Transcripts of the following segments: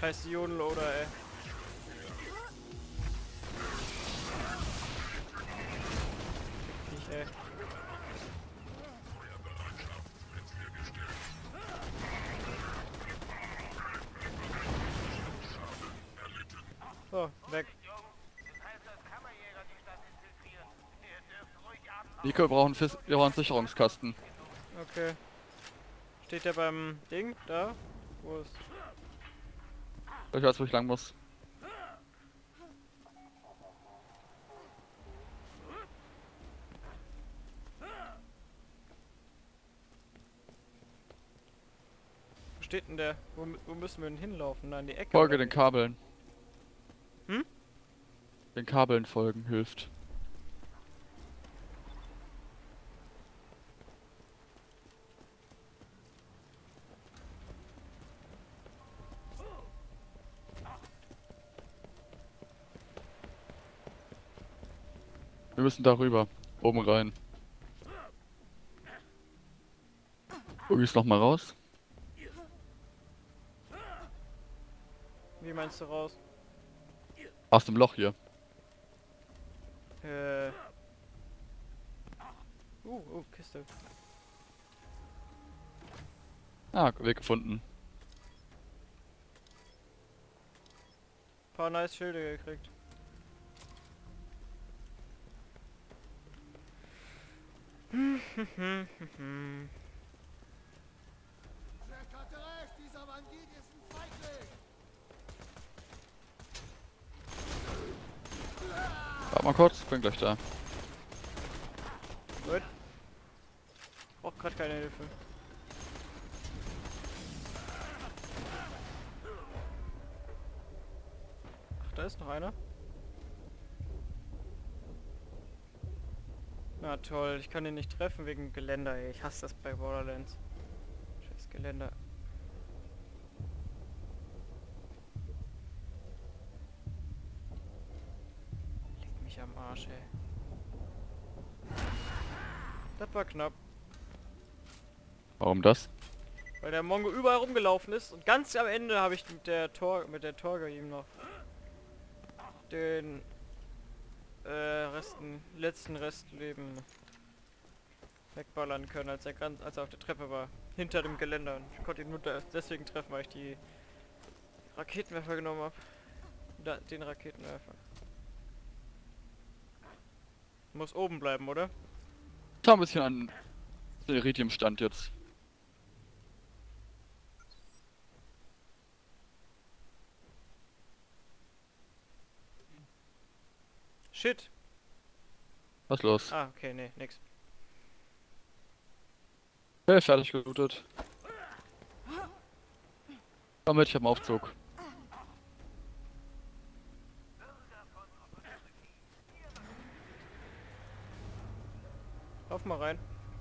Scheiß Ionenloader, ey. Ey. So, weg. Nico, wir brauchen einen Sicherungskasten. Okay. Steht der beim Ding? Da? Wo ist... Ich weiß, wo ich lang muss. Wo steht denn der? Wo müssen wir denn hinlaufen? Da in die Ecke? Folge oder den wie? Kabeln. Hm? Den Kabeln folgen hilft. Wir müssen darüber. Oben rein. Guck ich's nochmal raus. Wie meinst du raus? Aus dem Loch hier. Kiste. Ah, Weg gefunden. Paar nice Schilde gekriegt. Dieser Bandit ist ein Feigling! Warte mal kurz, bin gleich da. Gut. Brauch grad keine Hilfe. Ach, da ist noch einer. Na toll, ich kann ihn nicht treffen wegen Geländer, ey. Ich hasse das bei Borderlands. Scheiß Geländer. Leg mich am Arsch, ey. Das war knapp. Warum das? Weil der Mongo überall rumgelaufen ist und ganz am Ende habe ich mit der Torge ihm noch den letzten Restleben wegballern können, als er auf der Treppe war. Hinter dem Geländer. Und ich konnte ihn nur deswegen treffen, weil ich die Raketenwerfer genommen habe. Den Raketenwerfer. Muss oben bleiben, oder? Schau ein bisschen an den Iridium-Stand jetzt. Shit. Was ist los? Ah, okay, nee, nix. Okay, fertig gelootet. Komm mit, ich hab einen Aufzug. Lauf mal rein.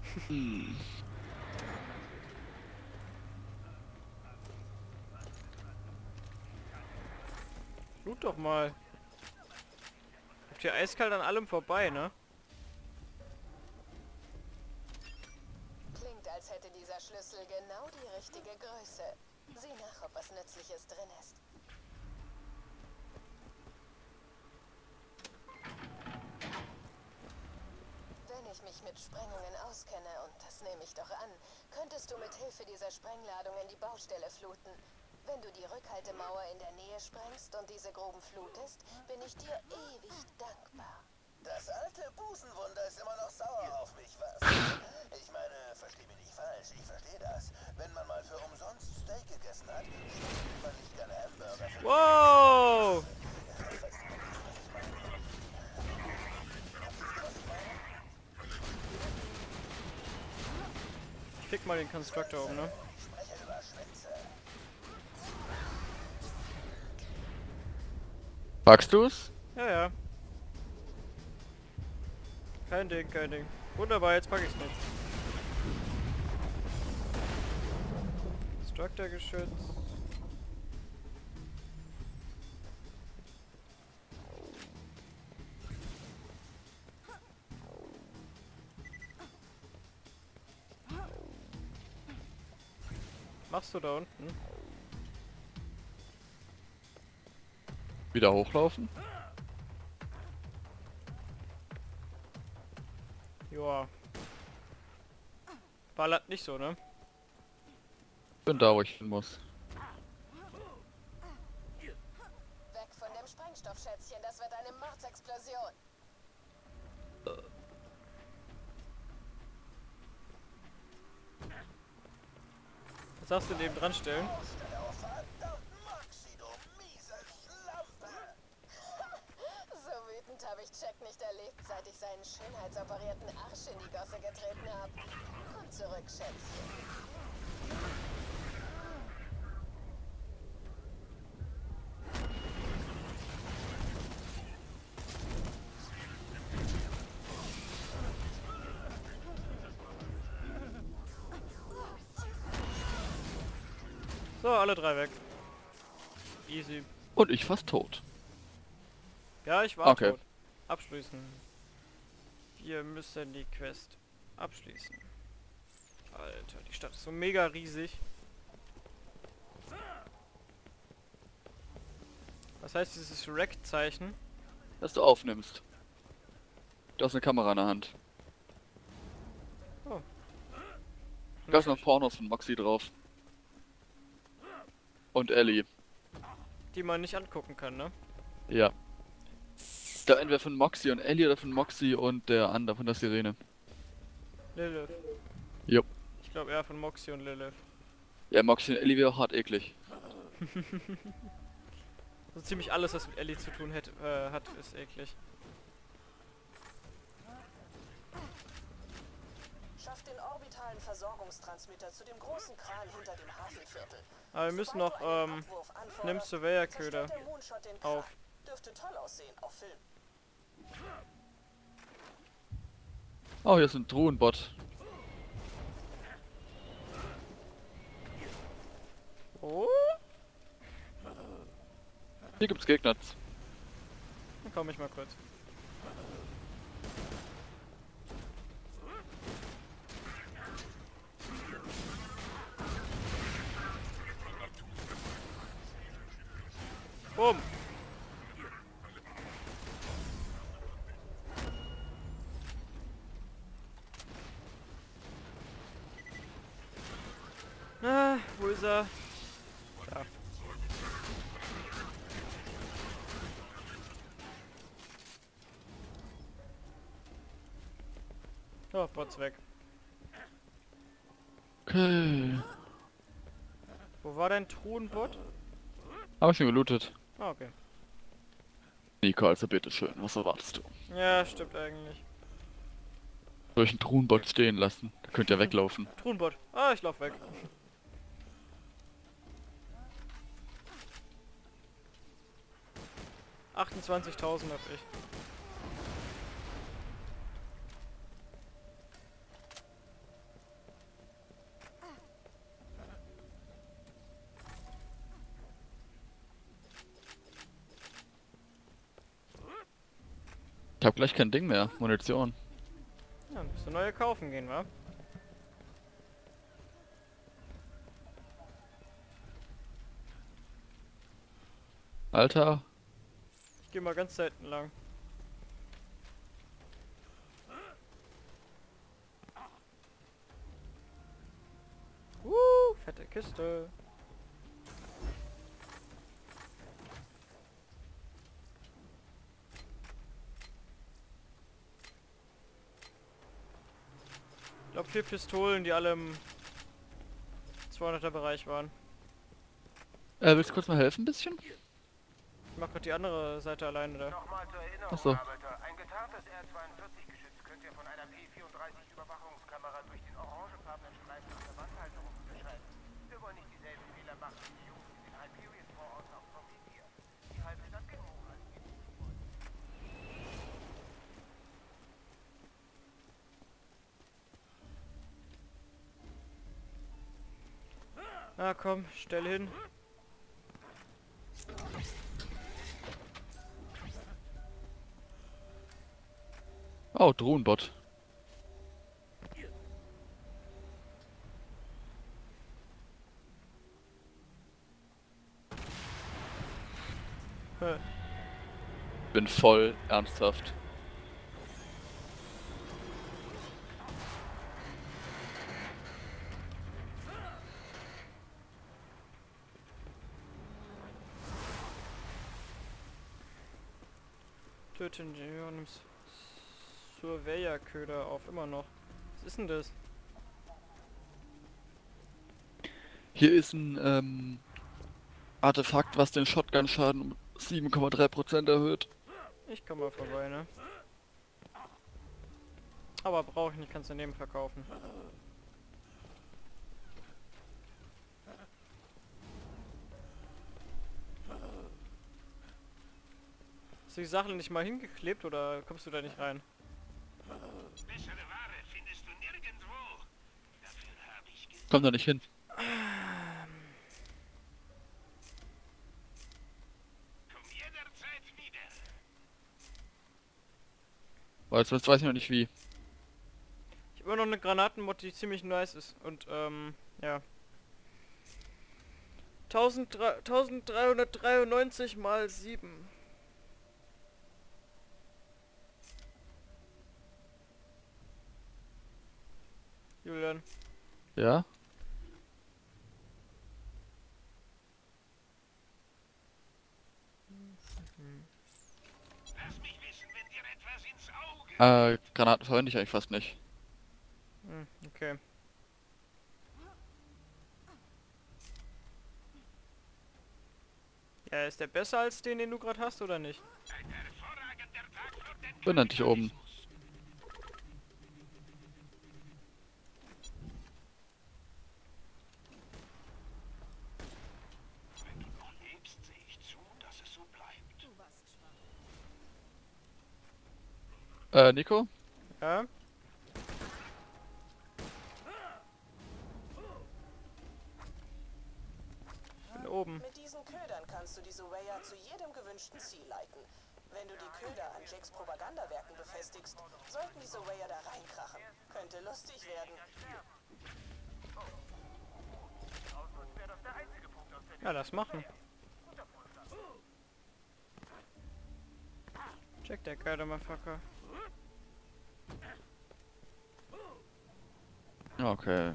Loot doch mal. Läuft hier eiskalt an allem vorbei, ne? Klingt, als hätte dieser Schlüssel genau die richtige Größe. Sieh nach, ob was Nützliches drin ist. Wenn ich mich mit Sprengungen auskenne, und das nehme ich doch an, könntest du mit Hilfe dieser Sprengladungen die Baustelle fluten. Wenn du die Rückhaltemauer in der Nähe sprengst und diese Gruben flutest, bin ich dir ewig dankbar. Das alte Busenwunder ist immer noch sauer auf mich, was? Ich meine, versteh mich nicht falsch, ich verstehe das. Wenn man mal für umsonst Steak gegessen hat, will man nicht gerne Hamburger für... Wow! Ich fick mal den Constructor um, ne? Magst du's? Ja, ja. Kein Ding, kein Ding. Wunderbar, jetzt pack ich's mit. Constructor-Geschütz. Machst du da unten? Wieder hochlaufen? Joa. Ballert nicht so, ne? Bin da, wo ich hin muss. Weg von dem Sprengstoffschätzchen, das wird eine Mordsexplosion. Was sagst du neben dran stellen? Baustelle, verdammt Maxi, du miese Schlampe! So wütend habe ich Jack nicht erlebt, seit ich seinen schönheitsoperierten Arsch in die Gosse getreten habe. Komm zurück, Schätzchen. So, alle drei weg. Easy. Und ich fast tot. Ja, ich war Okay. tot. Abschließen. Wir müssen die Quest abschließen. Alter, die Stadt ist so mega riesig. Was heißt dieses Rack-Zeichen? Dass du aufnimmst. Du hast eine Kamera in der Hand. Oh. Da ist noch Pornos von Moxie drauf. Und Ellie. Die man nicht angucken kann, ne? Ja. Da entweder von Moxie und Ellie oder von Moxie und der andere von der Sirene. Lilith. Jo. Ich glaube eher von Moxie und Lilith. Ja, Moxie und Ellie wäre hart eklig. So ziemlich alles, was mit Ellie zu tun hat, ist eklig. Schafft den orbitalen Versorgungstransmitter zu dem großen Kran hinter dem Hafenviertel. Aber wir müssen noch, nimm Surveyor-Köder auf. Dürfte toll aussehen, auf Film. Oh, hier ist ein Truhenbot. Oh, Hier gibt's Gegner. dann komme ich mal kurz. Bumm. Ah, wo ist er? Da. Oh, Bots weg. Okay. Wo war dein Truhenbot? Hab ich schon gelootet. Ah, okay. Nico, also bitteschön, was erwartest du? Ja, stimmt eigentlich. Soll ich einen Truhenbot stehen lassen? Da könnt ihr weglaufen. Truhenbot. Ah, ich lauf weg. $28.000 hab ich. Ich hab gleich kein Ding mehr. Munition. Ja, musst du neue kaufen gehen, wa? Alter. Ich geh mal ganz selten lang. Fette Kiste. Ich glaube 4 Pistolen, die alle im 200er Bereich waren. Willst du kurz mal helfen ein bisschen? Ich mach grad die andere Seite alleine da. Nochmal zur Erinnerung, Ach so. Arbeiter. Ein getarntes R-42-Geschütz könnt ihr von einer P-34-Überwachungskamera durch den orangefarbenen Streifen auf der Wandhalterung unterscheiden. Wir wollen nicht dieselben Fehler machen wie die Jungs in den Hyperion-Vororten auf Zombie 4. Die halbe Stadt ging hoch, als wir die wollten. Na komm, stell hin. Oh, Drohnenbot. Hä. Bin voll ernsthaft. Töte Ingenieur und Surveyor-Köder auf, immer noch. Was ist denn das? Hier ist ein Artefakt, was den Shotgun-Schaden um 7,3% erhöht. Ich komm mal vorbei, ne? Aber brauche ich nicht, kannst du daneben verkaufen. Hast du die Sachen nicht mal hingeklebt oder kommst du da nicht rein? Bessere Ware findest du nirgendwo. Dafür habe ich Komm da nicht hin. komm jederzeit wieder. Weil jetzt weiß ich noch nicht wie. Ich habe immer noch eine Granatenmod, die ziemlich nice ist. Und, ja. 1393 mal 7. Julian. Ja? Lass mich wissen, wenn dir etwas ins Auge. Granaten verwende ich eigentlich fast nicht. Okay. Ja, ist der besser als den du gerade hast, oder nicht? Ein hervorragender Tag für den Bin endlich oben. Wenn du noch lebst, sehe ich zu, dass es so bleibt. Nico? Ja? Ich bin oben. Mit diesen Ködern kannst du die Surveyor zu jedem gewünschten Ziel leiten. Wenn du die Köder an Jacks Propagandawerken befestigst, sollten die Surveyor da reinkrachen. Könnte lustig werden. Ja, lass machen. Check der geile Motherfucker. Okay.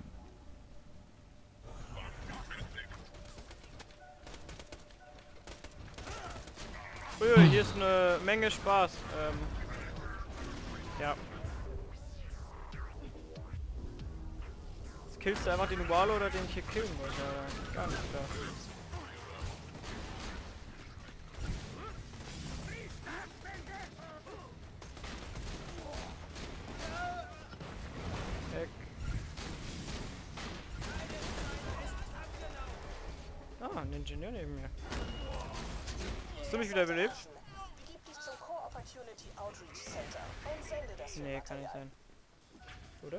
Hier ist eine Menge Spaß. Ja. Jetzt killst du einfach den Walo oder den ich hier killen wollte. Ja, gar nicht klar. Weg. Ah, ein Ingenieur neben mir. Hast du mich wieder belebt? Begib dich zum Core Opportunity Outreach Center und sende das Nee, kann nicht sein. Oder?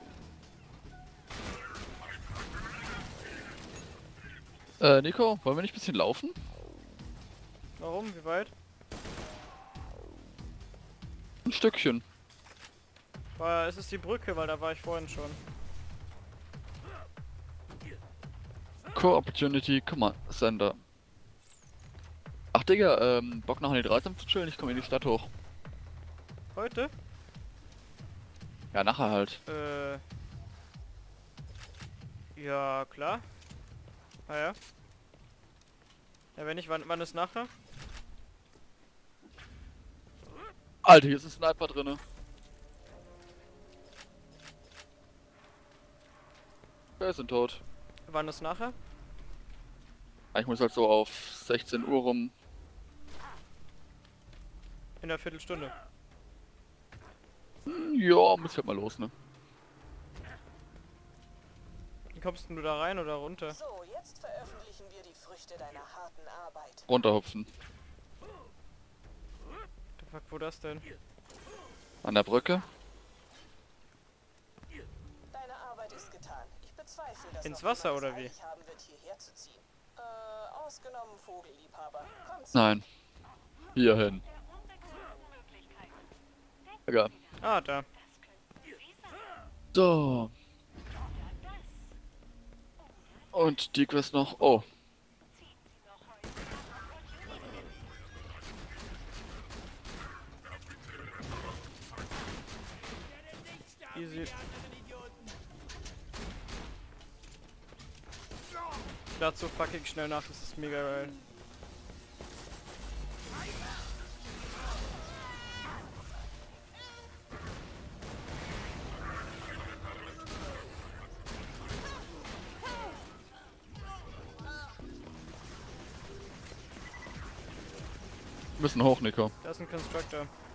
Nico, wollen wir nicht ein bisschen laufen? Warum? Wie weit? Ein Stückchen. Es ist die Brücke, weil da war ich vorhin schon. Core Opportunity Command Center. Ach Digga, Bock noch an die 13 zu chillen? Ich komme in die Stadt hoch. Heute? Ja, nachher halt. Ja, klar. Naja. Ja, wenn nicht, wann ist nachher? Alter, hier ist ein Sniper drinne. Wir sind tot. Wann ist nachher? Ich muss halt so auf 16 Uhr rum. In der Viertelstunde. Ja, muss ich halt mal los, ne? Wie kommst denn du da rein oder runter? So, jetzt veröffentlichen wir die Früchte deiner harten Arbeit. Runterhupfen. The fuck, wo das denn? An der Brücke. Deine Arbeit ist getan. Ich bezweifle, dass Ins noch Wasser, jemand es oder wie? eilig haben wird, hierher zu ziehen. Ausgenommen Vogelliebhaber. Kommt's? Nein. Hier hin. Egal. Ah, da. So. Und die Quest noch. Oh. Easy. Ich lade so fucking schnell nach, das ist mega geil. Wir müssen hoch, Nico. Da ist ein Constructor.